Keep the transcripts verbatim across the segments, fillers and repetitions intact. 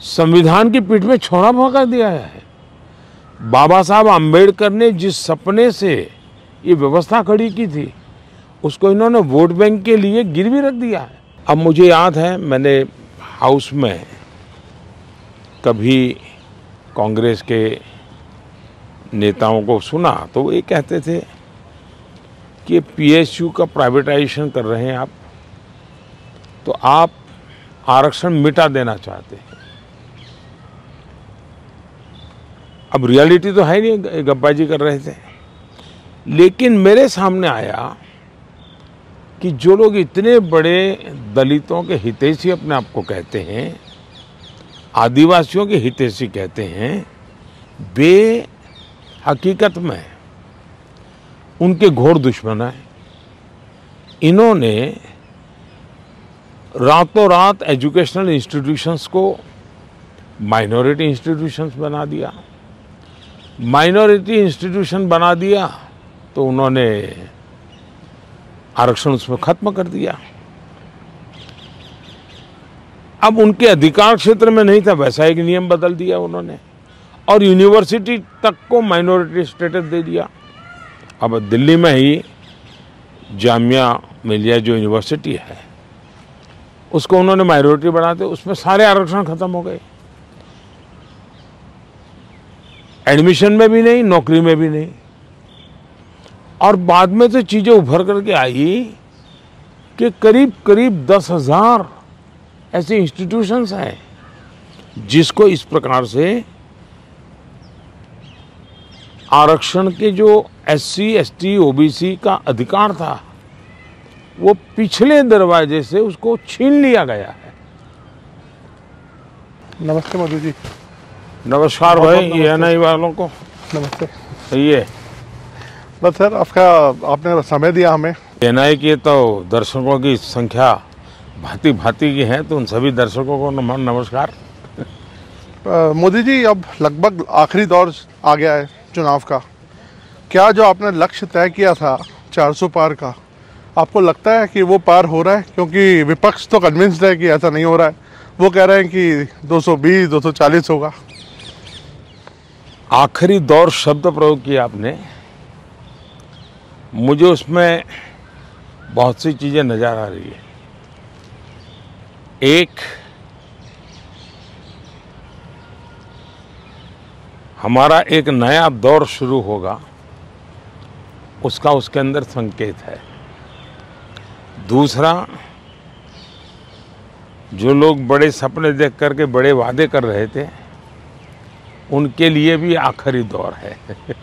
संविधान की पीठ में छोड़ा भोंका दिया है। बाबा साहब आम्बेडकर ने जिस सपने से ये व्यवस्था खड़ी की थी उसको इन्होंने वोट बैंक के लिए गिरवी रख दिया है। अब मुझे याद है, मैंने हाउस में कभी कांग्रेस के नेताओं को सुना तो वो ये कहते थे कि पीएसयू का प्राइवेटाइजेशन कर रहे हैं आप, तो आप आरक्षण मिटा देना चाहते हैं। अब रियलिटी तो है नहीं, गप्पाजी कर रहे थे। लेकिन मेरे सामने आया कि जो लोग इतने बड़े दलितों के हितैषी अपने आप को कहते हैं, आदिवासियों के हितैषी कहते हैं, वे हकीकत में उनके घोर दुश्मन हैं। इन्होंने रातों रात एजुकेशनल इंस्टीट्यूशंस को माइनॉरिटी इंस्टीट्यूशंस बना दिया। माइनॉरिटी इंस्टीट्यूशन बना दिया तो उन्होंने आरक्षण उसमें खत्म कर दिया। अब उनके अधिकार क्षेत्र में नहीं था, वैसा एक नियम बदल दिया उन्होंने, और यूनिवर्सिटी तक को माइनॉरिटी स्टेटस दे दिया। अब दिल्ली में ही जामिया मिलिया जो यूनिवर्सिटी है उसको उन्होंने माइनॉरिटी बनाते, उसमें सारे आरक्षण खत्म हो गए। एडमिशन में भी नहीं, नौकरी में भी नहीं। और बाद में तो चीजें उभर करके आई कि करीब करीब दस हजार ऐसे इंस्टीट्यूशंस हैं जिसको इस प्रकार से आरक्षण के जो एससी, एसटी, ओबीसी का अधिकार था वो पिछले दरवाजे से उसको छीन लिया गया है। नमस्ते मधु जी। नमस्कार भाई, ये एनआई वालों को नमस्ते। सही है बस सर, आपका आपने समय दिया हमें। एनआई के तो दर्शकों की संख्या भांति भांति की है, तो उन सभी दर्शकों को नमस्कार। मोदी जी, अब लगभग आखिरी दौर आ गया है चुनाव का। क्या जो आपने लक्ष्य तय किया था चार सौ पार का, आपको लगता है कि वो पार हो रहा है? क्योंकि विपक्ष तो कन्विंस्ड है कि ऐसा नहीं हो रहा है। वो कह रहे हैं कि दो सौ बीस, दो सौ चालीस होगा। आखिरी दौर शब्द प्रयोग किया आपने, मुझे उसमें बहुत सी चीजें नजर आ रही है। एक, हमारा एक नया दौर शुरू होगा, उसका उसके अंदर संकेत है। दूसरा, जो लोग बड़े सपने देख करके बड़े वादे कर रहे थे उनके लिए भी आखिरी दौर है।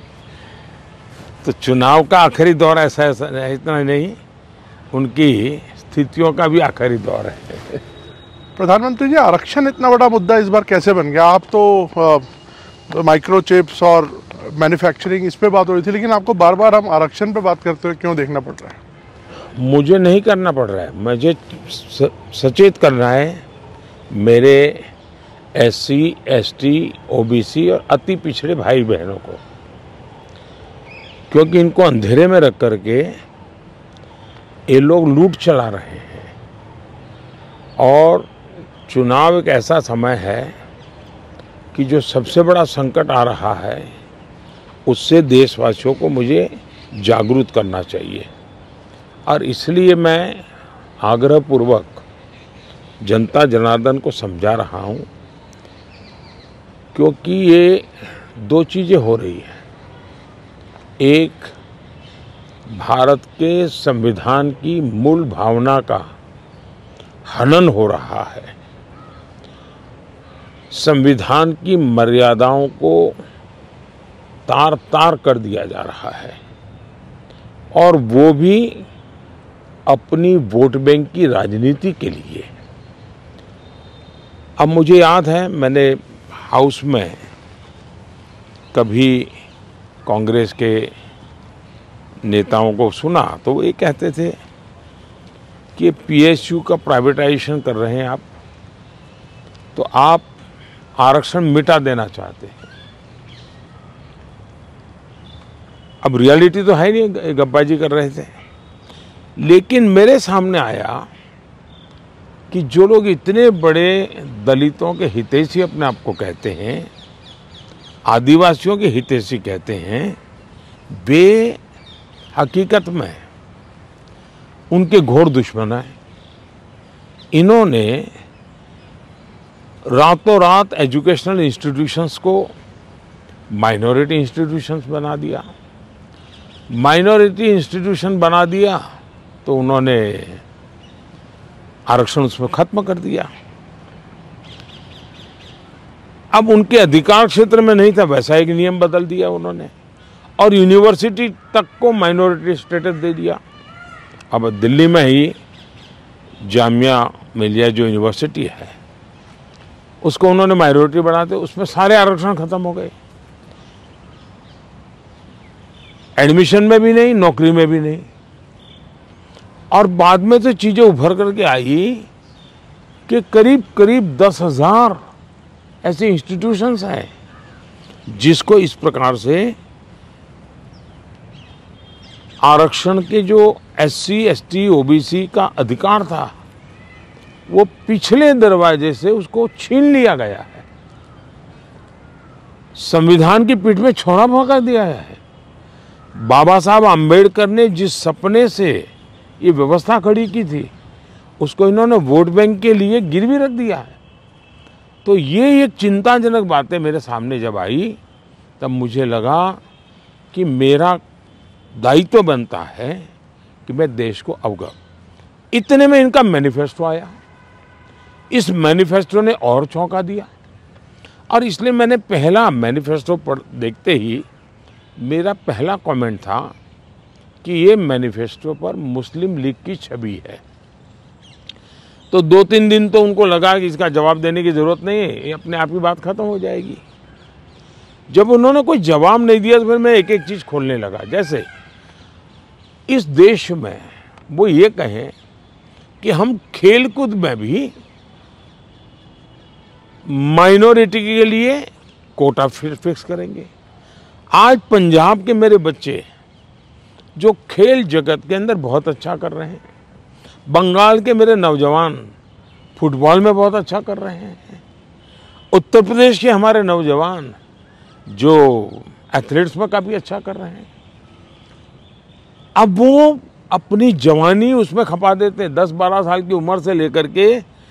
तो चुनाव का आखिरी दौर ऐसा ऐसा इतना नहीं, उनकी स्थितियों का भी आखिरी दौर है। प्रधानमंत्री जी, आरक्षण इतना बड़ा मुद्दा इस बार कैसे बन गया? आप तो माइक्रो चिप्स और मैन्युफैक्चरिंग इस पे बात हो रही थी, लेकिन आपको बार बार हम आरक्षण पे बात करते हुए क्यों देखना पड़ रहा है? मुझे नहीं करना पड़ रहा है, मुझे सचेत करना है मेरे एससी, एसटी, ओबीसी और अति पिछड़े भाई बहनों को, क्योंकि इनको अंधेरे में रख करके ये लोग लूट चला रहे हैं। और चुनाव एक ऐसा समय है कि जो सबसे बड़ा संकट आ रहा है उससे देशवासियों को मुझे जागरूक करना चाहिए। और इसलिए मैं आग्रहपूर्वक जनता जनार्दन को समझा रहा हूं, क्योंकि ये दो चीज़ें हो रही हैं। एक, भारत के संविधान की मूल भावना का हनन हो रहा है, संविधान की मर्यादाओं को तार तार कर दिया जा रहा है, और वो भी अपनी वोट बैंक की राजनीति के लिए। अब मुझे याद है, मैंने हाउस में कभी कांग्रेस के नेताओं को सुना तो वो ये कहते थे कि पीएसयू का प्राइवेटाइजेशन कर रहे हैं आप, तो आप आरक्षण मिटा देना चाहते हैं। अब रियलिटी तो है नहीं, गप्पाजी कर रहे थे। लेकिन मेरे सामने आया कि जो लोग इतने बड़े दलितों के हितैषी अपने आप को कहते हैं, आदिवासियों के हितैषी कहते हैं, वे हकीकत में उनके घोर दुश्मन हैं। इन्होंने रातों रात एजुकेशनल इंस्टीट्यूशंस को माइनॉरिटी इंस्टीट्यूशंस बना दिया। माइनॉरिटी इंस्टीट्यूशन बना दिया तो उन्होंने आरक्षण उसमें खत्म कर दिया। अब उनके अधिकार क्षेत्र में नहीं था, वैसा एक नियम बदल दिया उन्होंने, और यूनिवर्सिटी तक को माइनॉरिटी स्टेटस दे दिया। अब दिल्ली में ही जामिया मिलिया जो यूनिवर्सिटी है, उसको उन्होंने माइनॉरिटी बना दिया, उसमें सारे आरक्षण खत्म हो गए। एडमिशन में भी नहीं, नौकरी में भी नहीं। और बाद में तो चीजें उभर करके आई कि करीब करीब दस हजार ऐसे इंस्टीट्यूशंस हैं जिसको इस प्रकार से आरक्षण के जो एससी, एसटी, ओबीसी का अधिकार था वो पिछले दरवाजे से उसको छीन लिया गया है। संविधान की पीठ में छोड़ा भोंका दिया है। बाबा साहब आम्बेडकर ने जिस सपने से ये व्यवस्था खड़ी की थी उसको इन्होंने वोट बैंक के लिए गिरवी रख दिया है। तो ये एक चिंताजनक बातें मेरे सामने जब आई तब मुझे लगा कि मेरा दायित्व बनता है कि मैं देश को अवगत। इतने में इनका मैनिफेस्टो आया। इस मैनिफेस्टो ने और चौंका दिया, और इसलिए मैंने पहला मैनिफेस्टो पढ़ देखते ही मेरा पहला कमेंट था कि ये मैनिफेस्टो पर मुस्लिम लीग की छवि है। तो दो तीन दिन तो उनको लगा कि इसका जवाब देने की जरूरत नहीं है, ये अपने आप ही बात खत्म हो जाएगी। जब उन्होंने कोई जवाब नहीं दिया तो फिर मैं एक एक चीज खोलने लगा। जैसे इस देश में वो ये कहें कि हम खेलकूद में भी माइनॉरिटी के लिए कोटा फिक्स करेंगे। आज पंजाब के मेरे बच्चे जो खेल जगत के अंदर बहुत अच्छा कर रहे हैं, बंगाल के मेरे नौजवान फुटबॉल में बहुत अच्छा कर रहे हैं, उत्तर प्रदेश के हमारे नौजवान जो एथलीट्स में काफ़ी अच्छा कर रहे हैं, अब वो अपनी जवानी उसमें खपा देते हैं। दस बारह साल की उम्र से लेकर के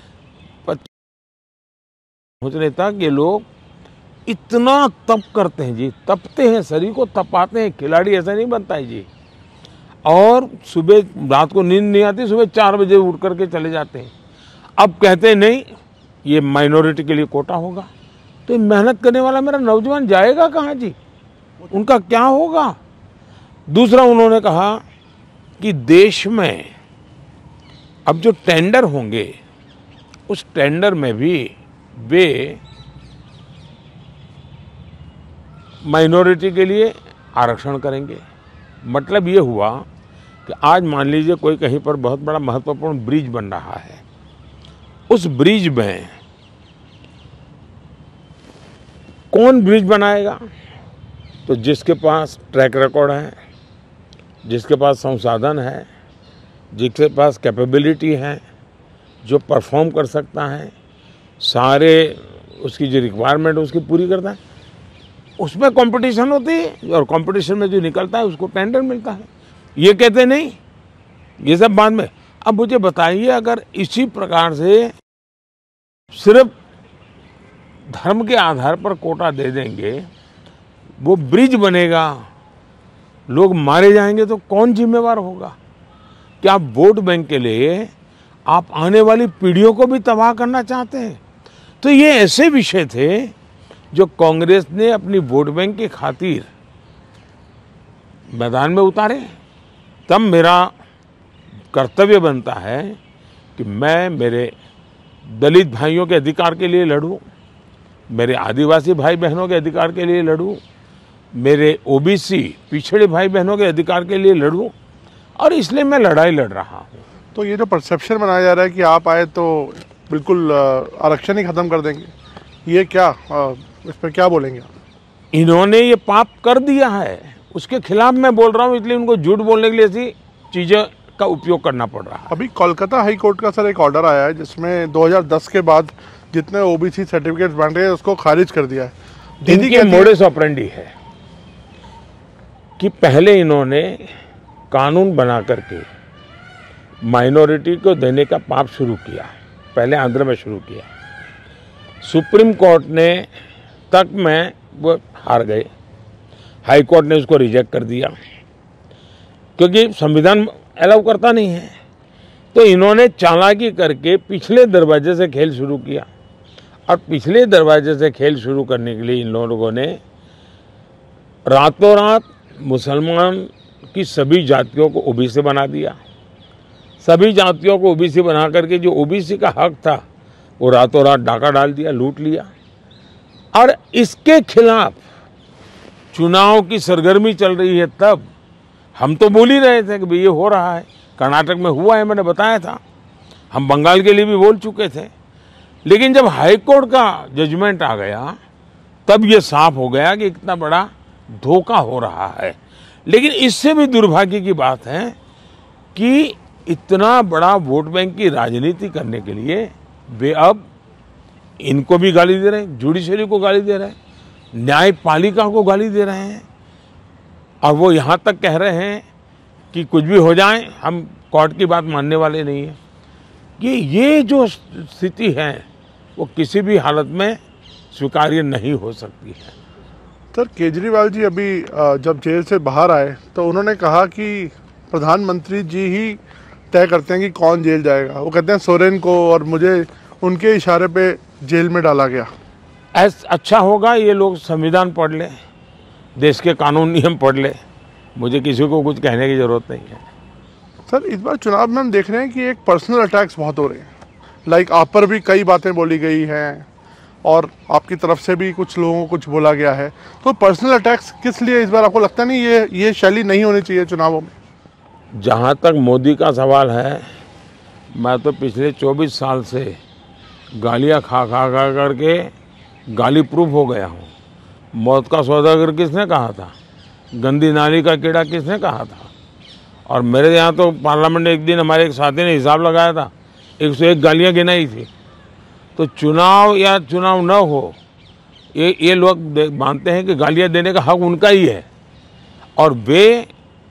सोचने तक ये लोग इतना तप करते हैं जी, तपते हैं, शरीर को तपाते हैं। खिलाड़ी ऐसा नहीं बनता है जी। और सुबह रात को नींद नहीं आती, सुबह चार बजे उठ करके चले जाते हैं। अब कहते हैं नहीं ये माइनॉरिटी के लिए कोटा होगा, तो मेहनत करने वाला मेरा नौजवान जाएगा कहाँ जी, उनका क्या होगा। दूसरा उन्होंने कहा कि देश में अब जो टेंडर होंगे उस टेंडर में भी वे माइनॉरिटी के लिए आरक्षण करेंगे। मतलब ये हुआ कि आज मान लीजिए कोई कहीं पर बहुत बड़ा महत्वपूर्ण ब्रिज बन रहा है, उस ब्रिज में कौन ब्रिज बनाएगा, तो जिसके पास ट्रैक रिकॉर्ड है, जिसके पास संसाधन है, जिसके पास कैपेबिलिटी है, जो परफॉर्म कर सकता है, सारे उसकी जो रिक्वायरमेंट उसकी पूरी करता है, उसमें कंपटीशन होती है और कंपटीशन में जो निकलता है उसको टेंडर मिलता है। ये कहते नहीं, ये सब बाद में। अब मुझे बताइए, अगर इसी प्रकार से सिर्फ धर्म के आधार पर कोटा दे देंगे, वो ब्रिज बनेगा, लोग मारे जाएंगे, तो कौन जिम्मेवार होगा। क्या आप वोट बैंक के लिए आप आने वाली पीढ़ियों को भी तबाह करना चाहते हैं। तो ये ऐसे विषय थे जो कांग्रेस ने अपनी वोट बैंक की खातिर मैदान में उतारे। तब मेरा कर्तव्य बनता है कि मैं मेरे दलित भाइयों के अधिकार के लिए लड़ूं, मेरे आदिवासी भाई बहनों के अधिकार के लिए लड़ूं, मेरे ओबीसी पिछड़े भाई बहनों के अधिकार के लिए लड़ूं, और इसलिए मैं लड़ाई लड़ रहा हूं। तो ये जो परसेप्शन बनाया जा रहा है कि आप आए तो बिल्कुल आरक्षण ही खत्म कर देंगे, ये क्या, इस पर क्या बोलेंगे आप? इन्होंने ये पाप कर दिया है, उसके खिलाफ मैं बोल रहा हूँ, इसलिए उनको झूठ बोलने के लिए ऐसी चीजें का उपयोग करना पड़ रहा है। अभी कोलकाता हाई कोर्ट का सर एक ऑर्डर आया है जिसमें दो हज़ार दस के बाद जितने ओबीसी सर्टिफिकेट्स बन रहे हैं उसको खारिज कर दिया है। दीदी इनकी कहती है- मोडस ऑपरेंडी है कि पहले इन्होंने कानून बना करके माइनॉरिटी को देने का पाप शुरू किया, पहले आंध्र में शुरू किया। सुप्रीम कोर्ट ने तक में वो हार गए, हाई कोर्ट ने उसको रिजेक्ट कर दिया क्योंकि संविधान अलाउ करता नहीं है। तो इन्होंने चालाकी करके पिछले दरवाजे से खेल शुरू किया और पिछले दरवाजे से खेल शुरू करने के लिए इन लोगों ने रातों रात मुसलमान की सभी जातियों को ओबीसी बना दिया। सभी जातियों को ओबीसी बना करके जो ओबीसी का हक था वो रातों रात डाका डाल दिया, लूट लिया। और इसके खिलाफ चुनाव की सरगर्मी चल रही है। तब हम तो बोल ही रहे थे कि भाई ये हो रहा है, कर्नाटक में हुआ है, मैंने बताया था। हम बंगाल के लिए भी बोल चुके थे। लेकिन जब हाई कोर्ट का जजमेंट आ गया तब ये साफ हो गया कि इतना बड़ा धोखा हो रहा है। लेकिन इससे भी दुर्भाग्य की बात है कि इतना बड़ा वोट बैंक की राजनीति करने के लिए वे अब इनको भी गाली दे रहे हैं, जुडिशरी को गाली दे रहे हैं, न्यायपालिका को गाली दे रहे हैं। और वो यहाँ तक कह रहे हैं कि कुछ भी हो जाए हम कोर्ट की बात मानने वाले नहीं हैं। कि ये जो स्थिति है वो किसी भी हालत में स्वीकार्य नहीं हो सकती है। सर केजरीवाल जी अभी अ, जब जेल से बाहर आए तो उन्होंने कहा कि प्रधानमंत्री जी ही तय करते हैं कि कौन जेल जाएगा। वो कहते हैं सोरेन को, और मुझे उनके इशारे पे जेल में डाला गया। ऐसा अच्छा होगा ये लोग संविधान पढ़ ले, देश के कानून नियम पढ़ ले, मुझे किसी को कुछ कहने की जरूरत नहीं है। सर इस बार चुनाव में हम देख रहे हैं कि एक पर्सनल अटैक्स बहुत हो रहे हैं। लाइक आप पर भी कई बातें बोली गई हैं और आपकी तरफ से भी कुछ लोगों को कुछ बोला गया है। तो पर्सनल अटैक्स किस लिए इस बार, आपको लगता नहीं ये ये शैली नहीं होनी चाहिए चुनावों में? जहाँ तक मोदी का सवाल है, मैं तो पिछले चौबीस साल से गालियाँ खा खा खा करके गाली प्रूफ हो गया हूँ। मौत का सौदागर किसने कहा था? गंदी नाली का कीड़ा किसने कहा था? और मेरे यहाँ तो पार्लियामेंट में एक दिन हमारे एक साथी ने हिसाब लगाया था, एक सौ एक गालियाँ गिनाई थी। तो चुनाव या चुनाव न हो, ये ये लोग मानते हैं कि गालियाँ देने का हक उनका ही है। और वे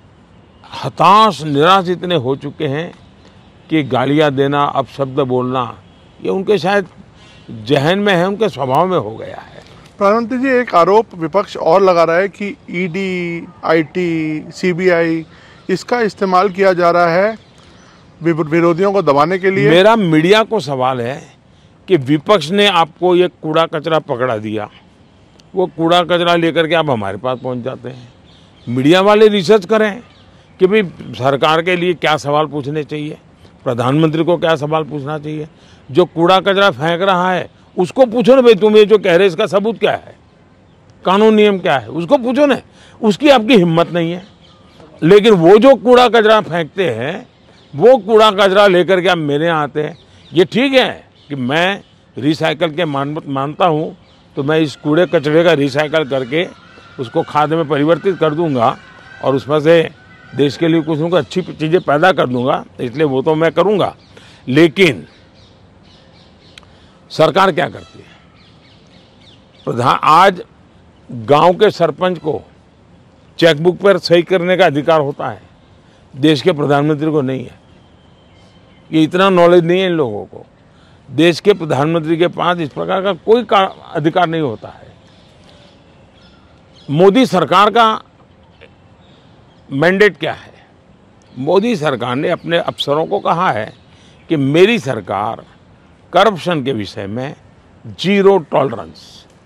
हताश निराश इतने हो चुके हैं कि गालियाँ देना, अपशब्द बोलना, ये उनके शायद जहन में है, उनके स्वभाव में हो गया है। प्रधानमंत्री जी एक आरोप विपक्ष और लगा रहा है कि ईडी, आईटी, सीबीआई इसका इस्तेमाल किया जा रहा है विरोधियों को दबाने के लिए। मेरा मीडिया को सवाल है कि विपक्ष ने आपको ये कूड़ा कचरा पकड़ा दिया, वो कूड़ा कचरा लेकर के आप हमारे पास पहुंच जाते हैं। मीडिया वाले रिसर्च करें कि भाई सरकार के लिए क्या सवाल पूछने चाहिए, प्रधानमंत्री को क्या सवाल पूछना चाहिए। जो कूड़ा कचरा फेंक रहा है उसको पूछो ना, भाई तुम ये जो कह रहे इसका सबूत क्या है, कानून नियम क्या है, उसको पूछो ना। उसकी आपकी हिम्मत नहीं है। लेकिन वो जो कूड़ा कचरा फेंकते हैं, वो कूड़ा कचरा लेकर के आप मेरे यहाँ आते हैं। ये ठीक है कि मैं रिसाइकल के मान मानता हूँ, तो मैं इस कूड़े कचरे का रिसाइकल करके उसको खाद में परिवर्तित कर दूंगा और उसमें से देश के लिए कुछ अच्छी चीज़ें पैदा कर दूंगा, इसलिए वो तो मैं करूंगा। लेकिन सरकार क्या करती है? प्रधान आज गांव के सरपंच को चेकबुक पर सही करने का अधिकार होता है, देश के प्रधानमंत्री को नहीं है। ये इतना नॉलेज नहीं है इन लोगों को। देश के प्रधानमंत्री के पास इस प्रकार का कोई अधिकार नहीं होता है। मोदी सरकार का मैंडेट क्या है? मोदी सरकार ने अपने अफसरों को कहा है कि मेरी सरकार करप्शन के विषय में जीरो टॉलरेंस।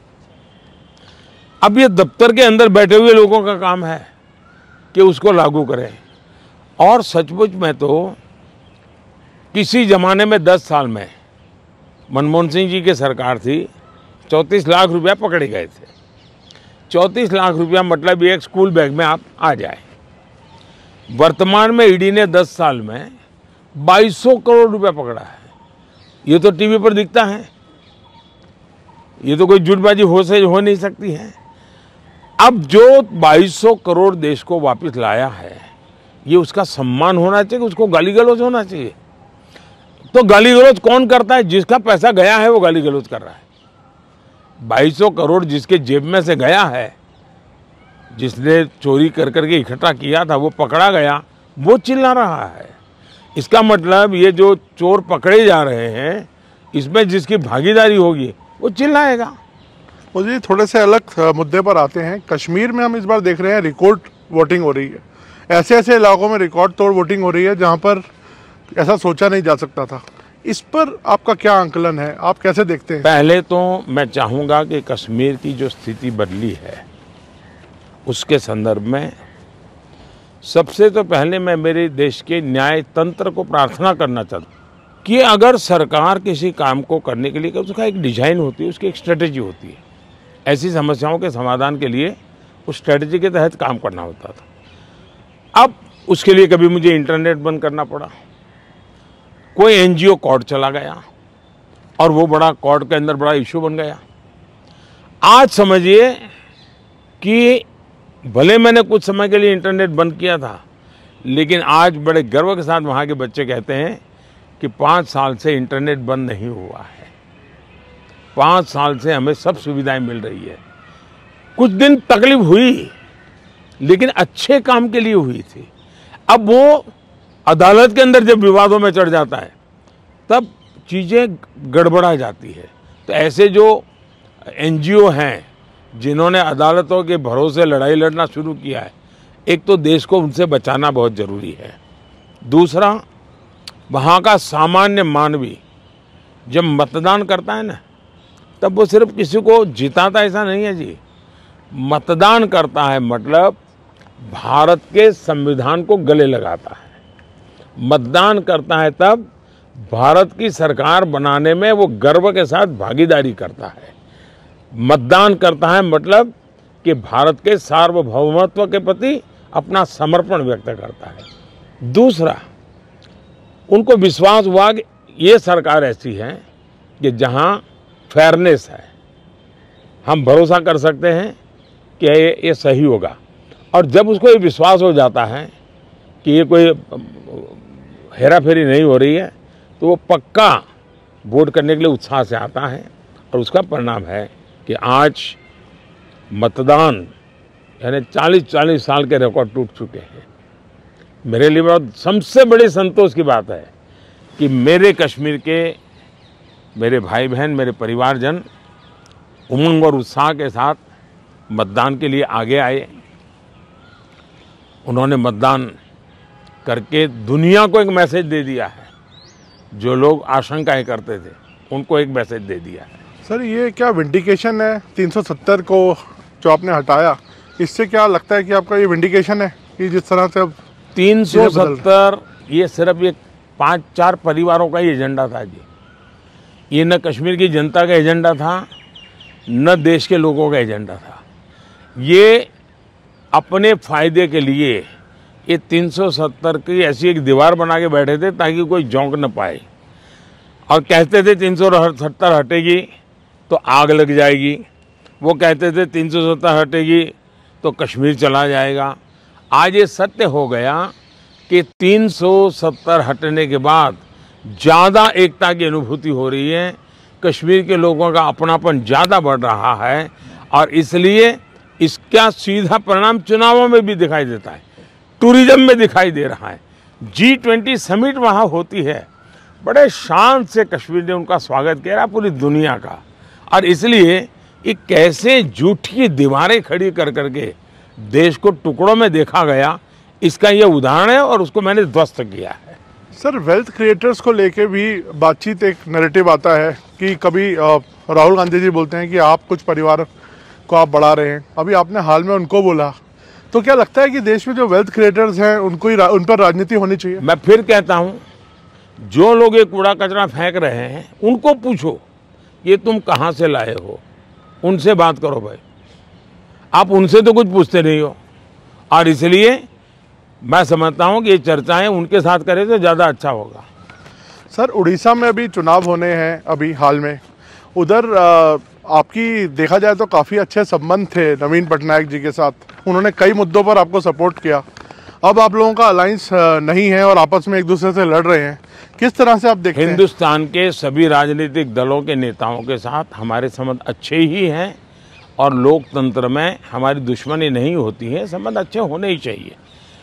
अब ये दफ्तर के अंदर बैठे हुए लोगों का काम है कि उसको लागू करें। और सचमुच में तो किसी जमाने में दस साल में मनमोहन सिंह जी की सरकार थी, चौंतीस लाख रुपया पकड़े गए थे। चौंतीस लाख रुपया मतलब एक स्कूल बैग में आप आ जाए। वर्तमान में ईडी ने दस साल में बाईस सौ करोड़ रुपया पकड़ा है। ये तो टीवी पर दिखता है, ये तो कोई झूठबाजी हो से हो नहीं सकती है। अब जो बाईस सौ करोड़ देश को वापस लाया है, ये उसका सम्मान होना चाहिए, उसको गाली गलौज होना चाहिए। तो गाली गलौज कौन करता है? जिसका पैसा गया है वो गाली गलौज कर रहा है। बाईस सौ करोड़ जिसके जेब में से गया है, जिसने चोरी कर करके इकट्ठा किया था, वो पकड़ा गया, वो चिल्ला रहा है। इसका मतलब ये जो चोर पकड़े जा रहे हैं, इसमें जिसकी भागीदारी होगी वो चिल्लाएगा। मुझे थोड़े से अलग मुद्दे पर आते हैं। कश्मीर में हम इस बार देख रहे हैं रिकॉर्ड वोटिंग हो रही है। ऐसे ऐसे इलाकों में रिकॉर्ड तोड़ वोटिंग हो रही है जहां पर ऐसा सोचा नहीं जा सकता था। इस पर आपका क्या आंकलन है, आप कैसे देखते हैं? पहले तो मैं चाहूँगा कि कश्मीर की जो स्थिति बदली है उसके संदर्भ में सबसे तो पहले मैं मेरे देश के न्याय तंत्र को प्रार्थना करना चाहता हूँ कि अगर सरकार किसी काम को करने के लिए, उसका एक डिजाइन होती है, उसकी एक स्ट्रेटेजी होती है। ऐसी समस्याओं के समाधान के लिए उस स्ट्रेटेजी के तहत काम करना होता था। अब उसके लिए कभी मुझे इंटरनेट बंद करना पड़ा, कोई एनजीओ कोर्ट चला गया और वो बड़ा कोर्ट के अंदर बड़ा इशू बन गया। आज समझिए कि भले मैंने कुछ समय के लिए इंटरनेट बंद किया था, लेकिन आज बड़े गर्व के साथ वहाँ के बच्चे कहते हैं कि पाँच साल से इंटरनेट बंद नहीं हुआ है, पाँच साल से हमें सब सुविधाएं मिल रही है। कुछ दिन तकलीफ हुई, लेकिन अच्छे काम के लिए हुई थी। अब वो अदालत के अंदर जब विवादों में चढ़ जाता है तब चीज़ें गड़बड़ा जाती है। तो ऐसे जो एनजीओ हैं जिन्होंने अदालतों के भरोसे लड़ाई लड़ना शुरू किया है, एक तो देश को उनसे बचाना बहुत ज़रूरी है। दूसरा, वहाँ का सामान्य मानवी जब मतदान करता है ना, तब वो सिर्फ किसी को जिताता ऐसा नहीं है जी। मतदान करता है मतलब भारत के संविधान को गले लगाता है। मतदान करता है तब भारत की सरकार बनाने में वो गर्व के साथ भागीदारी करता है। मतदान करता है मतलब कि भारत के सार्वभौमत्व के प्रति अपना समर्पण व्यक्त करता है। दूसरा, उनको विश्वास हुआ कि ये सरकार ऐसी है कि जहां फेयरनेस है, हम भरोसा कर सकते हैं कि ये, ये सही होगा। और जब उसको ये विश्वास हो जाता है कि ये कोई हेरा फेरी नहीं हो रही है, तो वो पक्का वोट करने के लिए उत्साह से आता है। और उसका परिणाम है कि आज मतदान यानी चालीस चालीस साल के रिकॉर्ड टूट चुके हैं। मेरे लिए बहुत सबसे बड़ी संतोष की बात है कि मेरे कश्मीर के मेरे भाई बहन, मेरे परिवारजन उमंग और उत्साह के साथ मतदान के लिए आगे आए। उन्होंने मतदान करके दुनिया को एक मैसेज दे दिया है। जो लोग आशंकाएं करते थे उनको एक मैसेज दे दिया है। सर, ये क्या विंडिकेशन है तीन सौ सत्तर को जो आपने हटाया, इससे क्या लगता है कि आपका ये विंडिकेशन है कि जिस तरह से अब तीन सौ सत्तर ये सिर्फ एक पांच चार परिवारों का ही एजेंडा था जी। ये न कश्मीर की जनता का एजेंडा था, न देश के लोगों का एजेंडा था। ये अपने फायदे के लिए ये तीन सौ सत्तर की ऐसी एक दीवार बना के बैठे थे ताकि कोई झोंक न पाए। और कहते थे तीन सौ सत्तर हटेगी तो आग लग जाएगी, वो कहते थे तीन सौ सत्तर हटेगी तो कश्मीर चला जाएगा। आज ये सत्य हो गया कि तीन सौ सत्तर हटने के बाद ज़्यादा एकता की अनुभूति हो रही है, कश्मीर के लोगों का अपनापन ज़्यादा बढ़ रहा है। और इसलिए इसका सीधा परिणाम चुनावों में भी दिखाई देता है, टूरिज्म में दिखाई दे रहा है। जी ट्वेंटी समिट वहाँ होती है, बड़े शान से कश्मीर ने उनका स्वागत किया पूरी दुनिया का। और इसलिए ये कैसे झूठी दीवारें खड़ी कर करके देश को टुकड़ों में देखा गया, इसका ये उदाहरण है और उसको मैंने ध्वस्त किया है। सर, वेल्थ क्रिएटर्स को लेके भी बातचीत, एक नैरेटिव आता है कि कभी राहुल गांधी जी बोलते हैं कि आप कुछ परिवार को आप बढ़ा रहे हैं, अभी आपने हाल में उनको बोला, तो क्या लगता है कि देश में जो वेल्थ क्रिएटर्स हैं उनको ही उन पर राजनीति होनी चाहिए? मैं फिर कहता हूँ, जो लोग ये कूड़ा कचरा फेंक रहे हैं उनको पूछो ये तुम कहाँ से लाए हो, उनसे बात करो भाई। आप उनसे तो कुछ पूछते नहीं हो। और इसलिए मैं समझता हूँ कि ये चर्चाएं उनके साथ करें तो ज़्यादा अच्छा होगा। सर, उड़ीसा में अभी चुनाव होने हैं अभी हाल में, उधर आपकी देखा जाए तो काफ़ी अच्छे संबंध थे नवीन पटनायक जी के साथ, उन्होंने कई मुद्दों पर आपको सपोर्ट किया। अब आप लोगों का अलायंस नहीं है और आपस में एक दूसरे से लड़ रहे हैं, किस तरह से आप देखते हैं? हिंदुस्तान के सभी राजनीतिक दलों के नेताओं के साथ हमारे संबंध अच्छे ही हैं और लोकतंत्र में हमारी दुश्मनी नहीं होती है, संबंध अच्छे होने ही चाहिए।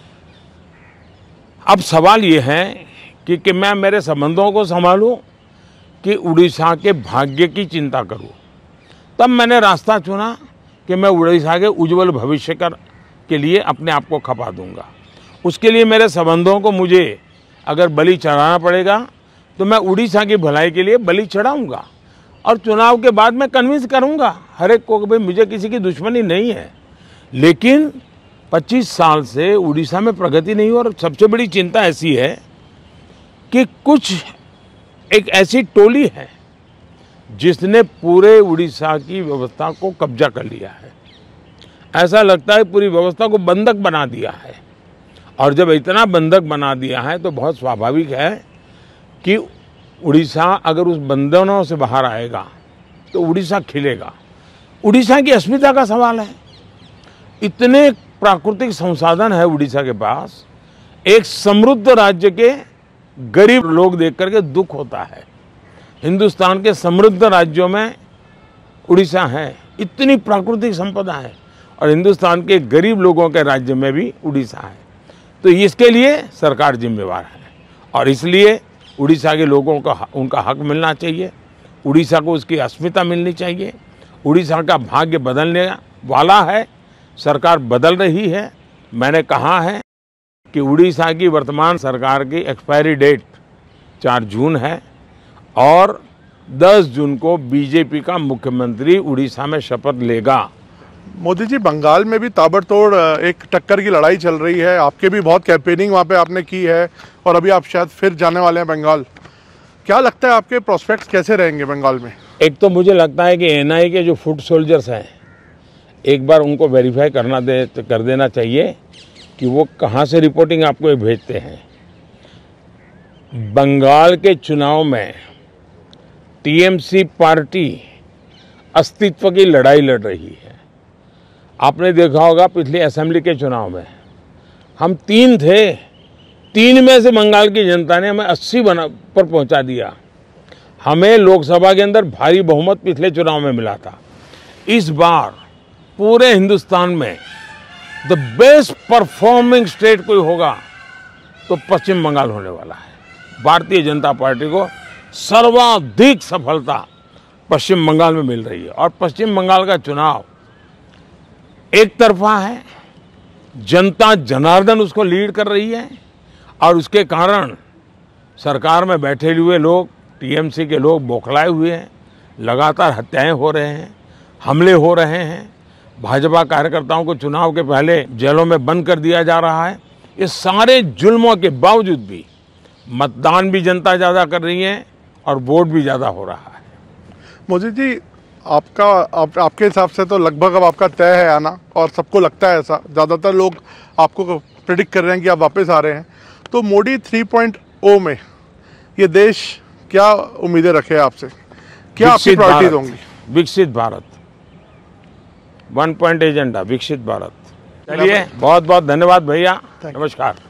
अब सवाल ये है कि, कि मैं मेरे संबंधों को संभालूं कि उड़ीसा के भाग्य की चिंता करूं। तब मैंने रास्ता चुना कि मैं उड़ीसा के उज्जवल भविष्य कर के लिए अपने आप को खपा दूंगा। उसके लिए मेरे संबंधों को मुझे अगर बलि चढ़ाना पड़ेगा तो मैं उड़ीसा की भलाई के लिए बलि चढ़ाऊंगा और चुनाव के बाद मैं कन्विंस करूंगा हर एक को कि भाई मुझे किसी की दुश्मनी नहीं है। लेकिन पच्चीस साल से उड़ीसा में प्रगति नहीं हो और सबसे बड़ी चिंता ऐसी है कि कुछ एक ऐसी टोली है जिसने पूरे उड़ीसा की व्यवस्था को कब्जा कर लिया है। ऐसा लगता है पूरी व्यवस्था को बंधक बना दिया है और जब इतना बंधक बना दिया है तो बहुत स्वाभाविक है कि उड़ीसा अगर उस बंधनों से बाहर आएगा तो उड़ीसा खिलेगा। उड़ीसा की अस्मिता का सवाल है। इतने प्राकृतिक संसाधन है उड़ीसा के पास, एक समृद्ध राज्य के गरीब लोग देख करके दुख होता है। हिंदुस्तान के समृद्ध राज्यों में उड़ीसा है, इतनी प्राकृतिक संपदा है और हिंदुस्तान के गरीब लोगों के राज्य में भी उड़ीसा है। तो इसके लिए सरकार जिम्मेवार है और इसलिए उड़ीसा के लोगों का उनका हक मिलना चाहिए, उड़ीसा को उसकी अस्मिता मिलनी चाहिए। उड़ीसा का भाग्य बदलने वाला है, सरकार बदल रही है। मैंने कहा है कि उड़ीसा की वर्तमान सरकार की एक्सपायरी डेट चार जून है और दस जून को बीजेपी का मुख्यमंत्री उड़ीसा में शपथ लेगा। मोदी जी, बंगाल में भी ताबड़तोड़ एक टक्कर की लड़ाई चल रही है, आपके भी बहुत कैंपेनिंग वहाँ पे आपने की है और अभी आप शायद फिर जाने वाले हैं बंगाल। क्या लगता है आपके प्रोस्पेक्ट्स कैसे रहेंगे बंगाल में? एक तो मुझे लगता है कि एनआईए के जो फुट सोल्जर्स हैं एक बार उनको वेरीफाई करना दे कर देना चाहिए कि वो कहाँ से रिपोर्टिंग आपको भेजते हैं। बंगाल के चुनाव में टीएमसी पार्टी अस्तित्व की लड़ाई लड़ रही है। आपने देखा होगा पिछले असेंबली के चुनाव में हम तीन थे, तीन में से बंगाल की जनता ने हमें अस्सी बना पर पहुंचा दिया। हमें लोकसभा के अंदर भारी बहुमत पिछले चुनाव में मिला था। इस बार पूरे हिंदुस्तान में द बेस्ट परफॉर्मिंग स्टेट कोई होगा तो पश्चिम बंगाल होने वाला है। भारतीय जनता पार्टी को सर्वाधिक सफलता पश्चिम बंगाल में मिल रही है और पश्चिम बंगाल का चुनाव एक तरफा है, जनता जनार्दन उसको लीड कर रही है और उसके कारण सरकार में बैठे हुए लोग, टीएमसी के लोग बौखलाए हुए हैं। लगातार हत्याएं हो रहे हैं, हमले हो रहे हैं, भाजपा कार्यकर्ताओं को चुनाव के पहले जेलों में बंद कर दिया जा रहा है। इस सारे जुल्मों के बावजूद भी मतदान भी जनता ज़्यादा कर रही है और वोट भी ज़्यादा हो रहा है। मोदी जी, आपका आप, आपके हिसाब से तो लगभग अब आपका तय है आना और सबको लगता है ऐसा, ज़्यादातर लोग आपको प्रेडिक्ट कर रहे हैं कि आप वापस आ रहे हैं। तो मोदी थ्री पॉइंट ओ में ये देश क्या उम्मीदें रखे आपसे, क्या आपकी प्रायोरिटीज होंगी? विकसित भारत, वन पॉइंट एजेंडा, विकसित भारत। चलिए, बहुत बहुत धन्यवाद भैया, नमस्कार।